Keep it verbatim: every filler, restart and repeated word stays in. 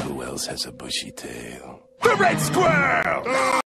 Who else has a bushy tail? The red squirrel!